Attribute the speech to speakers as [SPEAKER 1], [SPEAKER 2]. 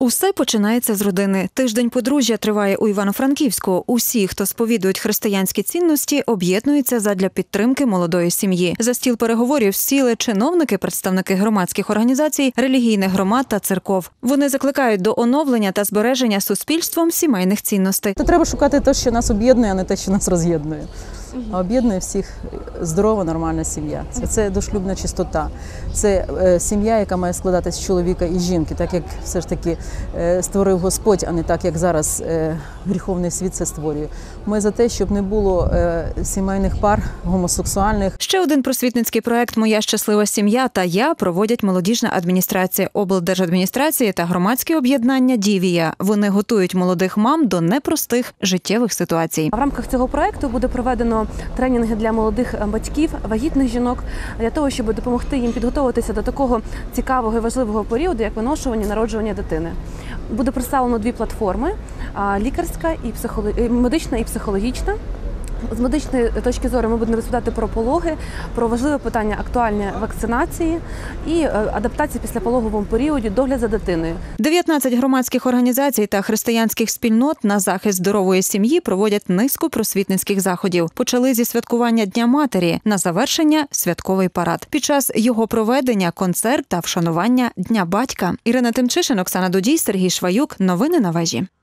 [SPEAKER 1] Усе починається з родини. Тиждень подружжя триває у Івано-Франківську. Усі, хто сповідують християнські цінності, об'єднуються задля підтримки молодої сім'ї. За стіл переговорів сіли чиновники, представники громадських організацій, релігійних громад та церков. Вони закликають до оновлення та збереження суспільством сімейних цінностей.
[SPEAKER 2] Треба шукати те, що нас об'єднує, а не те, що нас роз'єднує. А об'єднує всіх здорова, нормальна сім'я. Це дошлюбна чистота. Це сім'я, яка має складатися з чоловіка і жінки, так як все ж таки створив Господь, а не так, як зараз гріховний світ це створює. Ми за те, щоб не було сімейних пар гомосексуальних.
[SPEAKER 1] Ще один просвітницький проект «Моя щаслива сім'я» та «Я» проводять молодіжна адміністрація, облдержадміністрації та громадські об'єднання «Дівія». Вони готують молодих мам до непростих життєвих ситуацій.
[SPEAKER 3] В рамках цього проекту буде проведено тренінги для молодих батьків, вагітних жінок, для того, щоб допомогти їм підготуватися до такого цікавого і важливого періоду, як виношування і народжування дитини. Буде представлено дві платформи – лікарська, медична і психологічна. З медичної точки зору ми будемо розповідати про пологи, про важливе питання актуальної вакцинації і адаптації після пологовому періоді, догляд за дитиною.
[SPEAKER 1] 19 громадських організацій та християнських спільнот на захист здорової сім'ї проводять низку просвітницьких заходів. Почали зі святкування Дня матері, на завершення – святковий парад. Під час його проведення – концерт та вшанування Дня батька. Ірина Тимчишин, Оксана Дудій, Сергій Шваюк. Новини на вежі.